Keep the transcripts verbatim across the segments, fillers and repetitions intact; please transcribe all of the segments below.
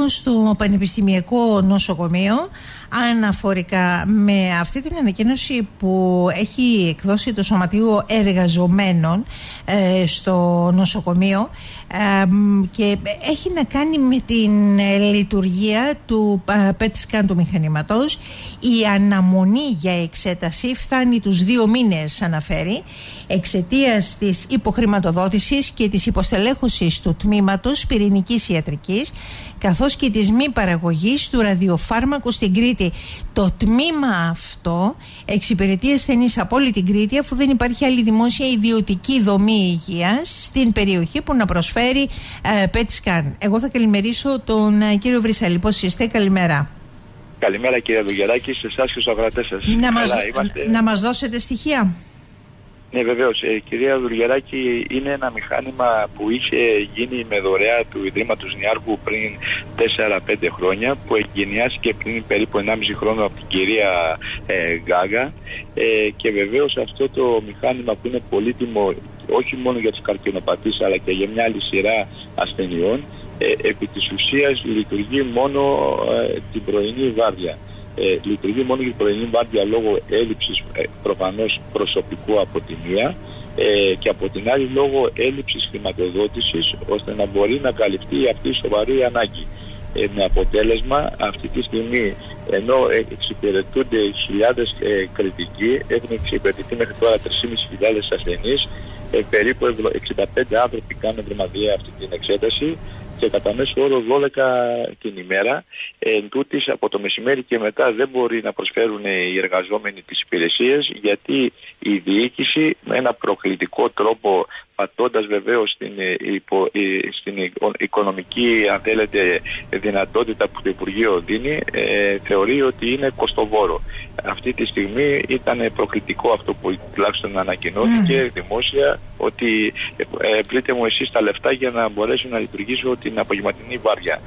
λίγο στο Πανεπιστημιακό Νοσοκομείο αναφορικά με αυτή την ανακοίνωση που έχει εκδώσει το Σωματείο Εργαζομένων ε, στο νοσοκομείο ε, και έχει να κάνει με την ε, λειτουργία του ε, πετ σκαν του μηχανήματος. Η αναμονή για εξέταση φτάνει τους δύο μήνες, αναφέρει, εξαιτίας της υποχρηματοδότησης και της υποστελέχωσης του τμήματος πυρηνικής ιατρικής, καθώς και της μη παραγωγής του ραδιοφάρμακου στην Κρήτη. Το τμήμα αυτό εξυπηρετεί ασθενείς από όλη την Κρήτη, αφού δεν υπάρχει άλλη δημόσια ιδιωτική δομή υγείας στην περιοχή που να προσφέρει ε, πετ σκαν. Εγώ θα καλημερίσω τον ε, κύριο Βρυσαλή. Πώς είστε? Καλημέρα. Καλημέρα κύριε Λουγεράκη, σε εσάς και στους αγροτές σας. Να, μας, είμαστε... να μας δώσετε στοιχεία. Ναι, βεβαίως. Ε, κυρία Λουγεράκη, είναι ένα μηχάνημα που είχε γίνει με δωρεά του Ιδρύματος Νιάρχου πριν τέσσερα πέντε χρόνια, που εγκαινιάστηκε πριν περίπου ενάμιση χρόνο από την κυρία ε, Γάγα, ε, και βεβαίως αυτό το μηχάνημα που είναι πολύτιμο όχι μόνο για τις καρκινοπαθείς αλλά και για μια άλλη σειρά ασθενειών, ε, επί της ουσίας λειτουργεί μόνο ε, την πρωινή βάρδια. Ε, λειτουργεί μόνο για την πρωινή βάρδια λόγω έλλειψης ε, προφανώς προσωπικού από τη μία ε, και από την άλλη λόγω έλλειψης χρηματοδότησης, ώστε να μπορεί να καλυφθεί αυτή η σοβαρή ανάγκη. Ε, με αποτέλεσμα αυτή τη στιγμή, ενώ ε, εξυπηρετούνται χιλιάδες ε, κριτικοί, έχουν εξυπηρετηθεί μέχρι τώρα τρεις χιλιάδες πεντακόσιοι ασθενείς, ε, περίπου εξήντα πέντε άνθρωποι κάνουν εβδομαδιαία αυτή την εξέταση και κατά μέσο όρο δώδεκα την ημέρα. Εν τούτης, από το μεσημέρι και μετά δεν μπορεί να προσφέρουν οι εργαζόμενοι τις υπηρεσίες, γιατί η διοίκηση με ένα προκλητικό τρόπο, πατώντας βεβαίως στην, υπο, στην οικονομική, αν θέλετε, δυνατότητα που το Υπουργείο δίνει, ε, θεωρεί ότι είναι κοστοβόρο. Αυτή τη στιγμή ήταν προκλητικό αυτό που τουλάχιστον ανακοινώθηκε mm. δημόσια, ότι ε, πλείτε μου εσείς τα λεφτά για να μπορέσω να λειτουργήσω την απογευματινή βάρδια.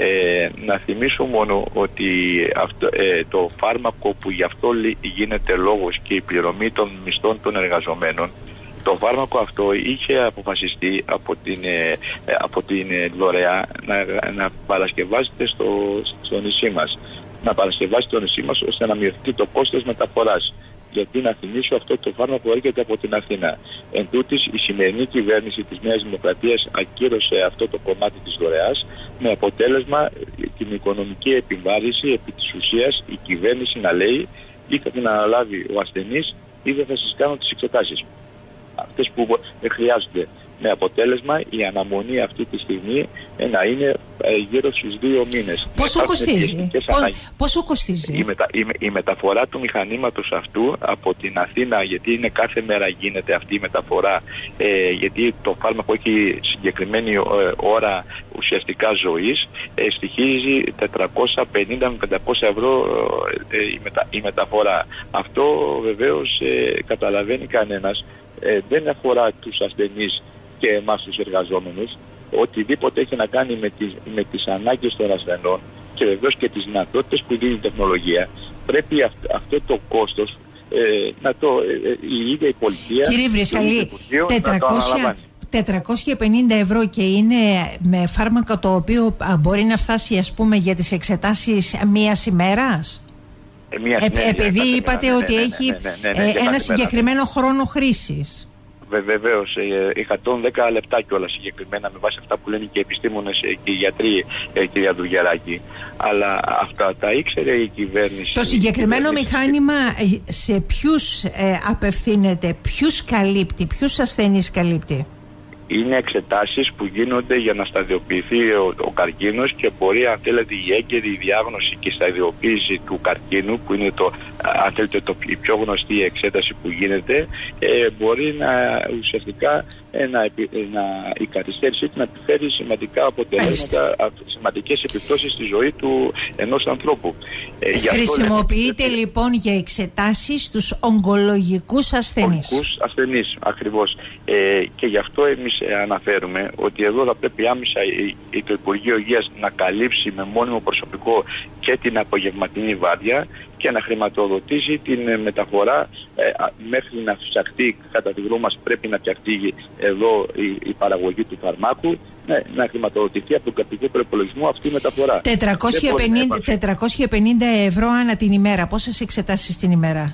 Ε, να θυμίσω μόνο ότι αυτό, ε, το φάρμακο που γι' αυτό γίνεται λόγος και η πληρωμή των μισθών των εργαζομένων, το φάρμακο αυτό είχε αποφασιστεί από την, ε, από την δωρεά να, να παρασκευάζεται στο, στο νησί μας. Να παρασκευάζεται στο νησί μας ώστε να μειωθεί το κόστος μεταφοράς. Γιατί να θυμίσω, αυτό το φάρμακο έρχεται από την Αθήνα. Εν τούτης, η σημερινή κυβέρνηση της Νέας Δημοκρατίας ακύρωσε αυτό το κομμάτι της δωρεάς, με αποτέλεσμα την οικονομική επιβάρηση. Επί της ουσίας η κυβέρνηση να λέει ή θα την αναλάβει ο ασθενής ή δεν θα σας κάνω τις εξετάσεις, αυτές που δεν χρειάζονται. Με αποτέλεσμα η αναμονή αυτή τη στιγμή ε, να είναι ε, γύρω στους δύο μήνες. Πόσο κοστίζει? Πό, πόσο κοστίζει? Η, μετα, η, η μεταφορά του μηχανήματος αυτού από την Αθήνα, γιατί είναι κάθε μέρα γίνεται αυτή η μεταφορά, ε, γιατί το φάρμακο έχει συγκεκριμένη ε, ώρα ουσιαστικά ζωής, ε, στοιχίζει τετρακόσια πενήντα με πεντακόσια ευρώ ε, η, μετα, η μεταφορά. Αυτό βεβαίως ε, καταλαβαίνει κανένας, ε, δεν αφορά τους ασθενείς και εμάς τους εργαζόμενους, οτιδήποτε έχει να κάνει με τις, με τις ανάγκες των ασθενών και βεβαίως και τις δυνατότητες που δίνει η τεχνολογία, πρέπει αυ, αυτό το κόστος ε, να το, ε, η ίδια η πολιτεία, κύριε Βρυσαλή, τετρακόσια πενήντα ευρώ, και είναι με φάρμακο το οποίο μπορεί να φτάσει, ας πούμε, για τις εξετάσεις μίας ημέρας? Ε, μία, ε, ναι, επειδή ναι, είπατε ναι, ναι, ότι ναι, ναι, έχει ναι, ναι, ναι, ναι, ε, ένα ναι, συγκεκριμένο χρόνο χρήσης. Βεβαίως, εκατόν δέκα λεπτά κιόλας συγκεκριμένα, με βάση αυτά που λένε και οι επιστήμονες και οι γιατροί, κυρία Δουργεράκη. Αλλά αυτά τα ήξερε η κυβέρνηση. Το συγκεκριμένο η κυβέρνηση... μηχάνημα σε ποιους ε, απευθύνεται, ποιους καλύπτει, ποιους ασθενείς καλύπτει? Είναι εξετάσεις που γίνονται για να σταδιοποιηθεί ο, ο καρκίνος, και μπορεί, αν θέλετε, η έγκαιρη διάγνωση και η σταδιοποίηση του καρκίνου, που είναι το, αν θέλετε, το, η πιο γνωστή εξέταση που γίνεται, ε, μπορεί να ουσιαστικά ε, να, να, η καθυστέρησή του να επιφέρει σημαντικά αποτελέσματα, σημαντικές επιπτώσεις στη ζωή του ενός ανθρώπου. Ε, Χρησιμοποιείται αυτό, λοιπόν για εξετάσεις στους ογκολογικούς ασθενείς. Ογκολογικούς ασθενείς, ακριβώς. Ε, και γι' αυτό εμείς αναφέρουμε ότι εδώ θα πρέπει άμεσα το Υπουργείο Υγείας να καλύψει με μόνιμο προσωπικό και την απογευματινή βάρδια και να χρηματοδοτήσει την μεταφορά ε, μέχρι να φτιαχτεί, κατά τη γνώμη μας πρέπει να φτιαχτεί εδώ η, η παραγωγή του φαρμάκου, ναι, να χρηματοδοτηθεί από τον κρατικό προϋπολογισμό αυτή η μεταφορά. τετρακόσια πενήντα ευρώ ανά την ημέρα. Πόσες εξετάσεις την ημέρα?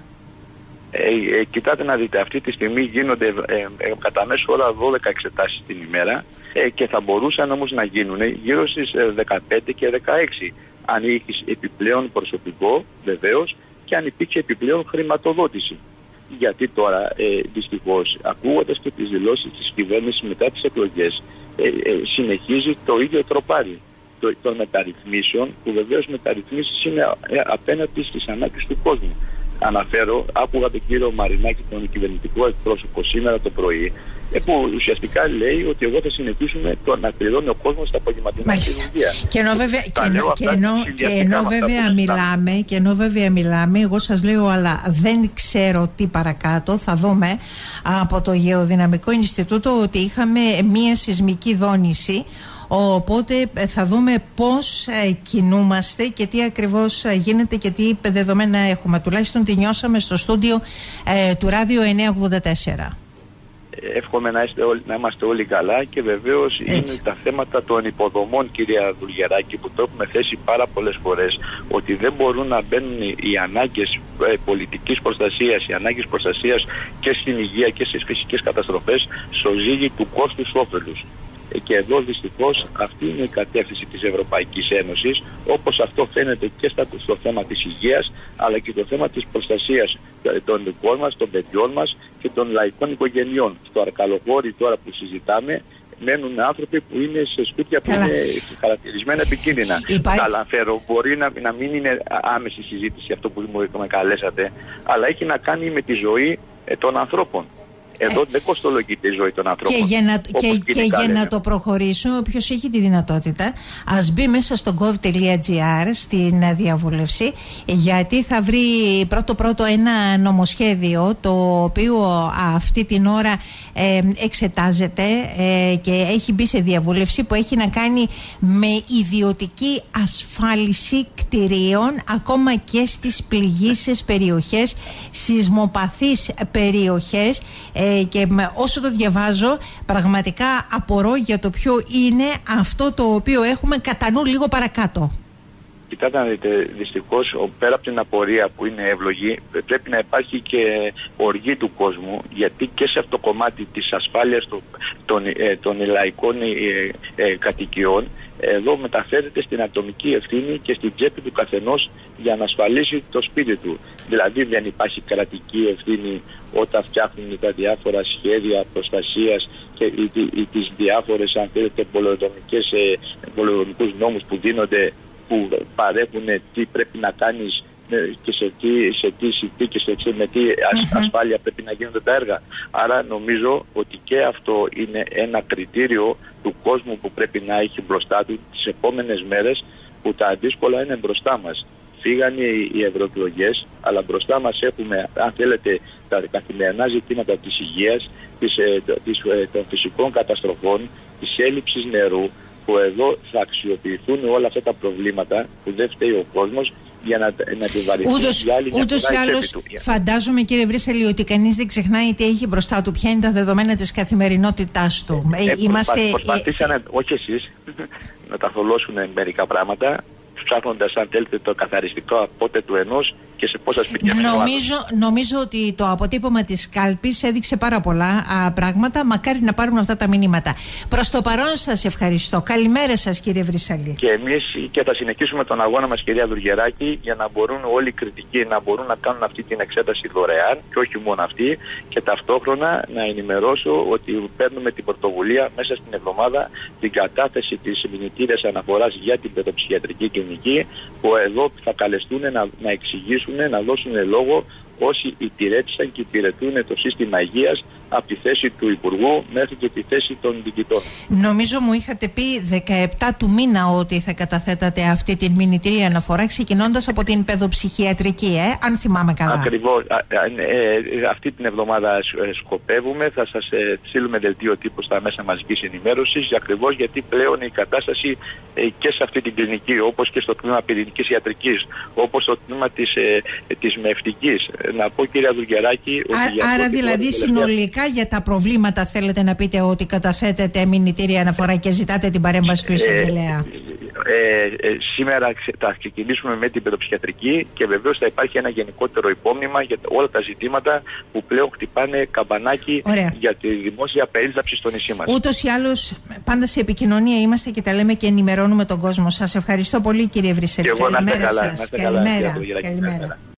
Ε, ε, κοιτάτε να δείτε, αυτή τη στιγμή γίνονται ε, ε, κατά μέσο ώρα δώδεκα εξετάσεις την ημέρα ε, και θα μπορούσαν όμως να γίνουν γύρω στις ε, δεκαπέντε και δεκαέξι αν είχε επιπλέον προσωπικό βεβαίως και αν υπήρξε επιπλέον χρηματοδότηση. Γιατί τώρα ε, δυστυχώς ακούγοντας και τις δηλώσεις της κυβέρνησης μετά τις εκλογές ε, ε, συνεχίζει το ίδιο τροπάρι το, των μεταρρυθμίσεων, που βεβαίως μεταρρυθμίσεις είναι ε, απέναντι στις ανάγκες του κόσμου. Αναφέρω, άκουγα τον κύριο Μαρινάκη, τον κυβερνητικό εκπρόσωπο σήμερα το πρωί, που ουσιαστικά λέει ότι εγώ θα συνεχίσουμε το να πληρώνει ο κόσμος τα απογευματινά χειρουργεία. Και ενώ βέβαια, και ενώ, και ενώ, και ενώ βέβαια μιλάμε, και ενώ βέβαια μιλάμε, εγώ σας λέω, αλλά δεν ξέρω τι παρακάτω. Θα δούμε από το Γεωδυναμικό Ινστιτούτο ότι είχαμε μία σεισμική δόνηση. Οπότε θα δούμε πώς κινούμαστε και τι ακριβώς γίνεται και τι δεδομένα έχουμε. Τουλάχιστον τη νιώσαμε στο στούντιο ε, του Ράδιο εννιακόσια ογδόντα τέσσερα. Εύχομαι να, όλοι, να είμαστε όλοι καλά και βεβαίως είναι τα θέματα των υποδομών, κυρία Δουλγεράκη, που το έχουμε θέσει πάρα πολλές φορές, ότι δεν μπορούν να μπαίνουν οι ανάγκες ε, πολιτικής προστασίας, οι ανάγκες προστασίας και στην υγεία και στις φυσικές καταστροφές στο ζύγι του κόστους όφελους. Και εδώ δυστυχώς αυτή είναι η κατεύθυνση της Ευρωπαϊκής Ένωσης, όπως αυτό φαίνεται και στο θέμα της υγείας, αλλά και το θέμα της προστασίας των δικών μας, των παιδιών μας και των λαϊκών οικογενειών. Στο Αρκαλοχώρι τώρα που συζητάμε μένουν άνθρωποι που είναι σε σπίτια που Καλά. είναι χαρακτηρισμένα επικίνδυνα. Υπά... Καλά, φέρω, μπορεί να, να μην είναι άμεση συζήτηση αυτό που μου καλέσατε, αλλά έχει να κάνει με τη ζωή ε, των ανθρώπων. Εδώ ε, δεν κοστολογείται η ζωή των ανθρώπων. Και για να, και, και για να το προχωρήσω, όποιος έχει τη δυνατότητα, ας μπει μέσα στο gov.gr στην διαβούλευση, γιατί θα βρει πρώτο-πρώτο ένα νομοσχέδιο το οποίο αυτή την ώρα ε, εξετάζεται ε, και έχει μπει σε διαβούλευση, που έχει να κάνει με ιδιωτική ασφάλιση κτηρίων, ακόμα και στις πληγήσεις περιοχές, σεισμοπαθείς περιοχές. Και όσο το διαβάζω, πραγματικά απορώ για το ποιο είναι αυτό το οποίο έχουμε κατά νου λίγο παρακάτω. Κοιτάτε να δείτε, δυστυχώς πέρα από την απορία που είναι εύλογη, πρέπει να υπάρχει και οργή του κόσμου, γιατί και σε αυτό το κομμάτι της ασφάλειας των, των, ε, των λαϊκών ε, ε, κατοικιών, εδώ μεταφέρεται στην ατομική ευθύνη και στην τσέπη του καθενός για να ασφαλίσει το σπίτι του. Δηλαδή δεν υπάρχει κρατική ευθύνη όταν φτιάχνουν τα διάφορα σχέδια προστασίας και οι, οι, οι, τις διάφορες, αν θέλετε, πολεοδομικούς νόμους που δίνονται, που παρέχουν τι πρέπει να κάνεις και σε τι, σε τι συνθήκες, με τι mm-hmm. ασφάλεια πρέπει να γίνονται τα έργα. Άρα νομίζω ότι και αυτό είναι ένα κριτήριο του κόσμου που πρέπει να έχει μπροστά του τις επόμενες μέρες, που τα δύσκολα είναι μπροστά μας. Φύγανε οι ευρωεκλογές, αλλά μπροστά μας έχουμε, αν θέλετε, τα καθημερινά ζητήματα της υγείας, της, της, των φυσικών καταστροφών, της έλλειψης νερού, που εδώ θα αξιοποιηθούν όλα αυτά τα προβλήματα που δεν φταίει ο κόσμος για να, να τη βαρυθεί για άλλη μια ούτως ή άλλως, φαντάζομαι, κύριε Βρύσαλη, ότι κανείς δεν ξεχνάει τι έχει μπροστά του, ποια είναι τα δεδομένα της καθημερινότητάς του. Ε, ε, Είμαστε... Προσπαθήσανε, όχι εσείς, να τα θολώσουν μερικά πράγματα, ψάχνοντας, αν θέλετε, το καθαριστικό απότε του ενός και σε πόσα σπίτια. Νομίζω, νομίζω ότι το αποτύπωμα της κάλπης έδειξε πάρα πολλά α, πράγματα. Μακάρι να πάρουν αυτά τα μηνύματα. Προς το παρόν σας ευχαριστώ. Καλημέρα σας, κύριε Βρύσαλη. Και εμείς και θα συνεχίσουμε τον αγώνα μας, κυρία Δουλγεράκη, για να μπορούν όλοι οι κριτικοί να μπορούν να κάνουν αυτή την εξέταση δωρεάν και όχι μόνο αυτή, και ταυτόχρονα να ενημερώσω ότι παίρνουμε την πρωτοβουλία μέσα στην εβδομάδα την κατάθεση της μηνυτήριας αναφοράς για την παιδοψυχιατρική κλινική, που εδώ θα καλεστούν να, να εξηγήσουν, να δώσουν λόγο όσοι υπηρέτησαν και υπηρετούν το σύστημα υγείας από τη θέση του Υπουργού μέχρι και τη θέση των διοικητών. Νομίζω μου είχατε πει δεκαεπτά του μήνα ότι θα καταθέτατε αυτή την μηνυτήρια αναφορά, ξεκινώντας από την παιδοψυχιατρική, ε, αν θυμάμαι καλά. Ακριβώς. Α, ε, ε, αυτή την εβδομάδα σκοπεύουμε, θα σας ε, στείλουμε δελτίο τύπου στα μέσα μαζικής ενημέρωσης, ακριβώς γιατί πλέον η κατάσταση ε, και σε αυτή την κλινική, όπως και στο τμήμα πυρηνικής ιατρικής, όπως στο τμήμα της, ε, της μευτικής, να πω, κυρία Δουργεράκη... Α, άρα δηλαδή συνολικά για τα προβλήματα θέλετε να πείτε ότι καταθέτετε μηνυτήρια αναφορά και ζητάτε την παρέμβαση του εισαγγελέα. Ε, ε, σήμερα θα ξεκινήσουμε με την παιδοψυχιατρική και βεβαίως θα υπάρχει ένα γενικότερο υπόμνημα για όλα τα ζητήματα που πλέον χτυπάνε καμπανάκι. Ωραία. Για τη δημόσια περίληψη στο νησί μας. Ούτως ή άλλως πάντα σε επικοινωνία είμαστε και τα λέμε και ενημερώνουμε τον κόσμο. Σας ευχαριστώ πολύ, κύριε Βρυσελίδη. Και εγώ να είστε καλά. Καλημέρα. Καλημέρα.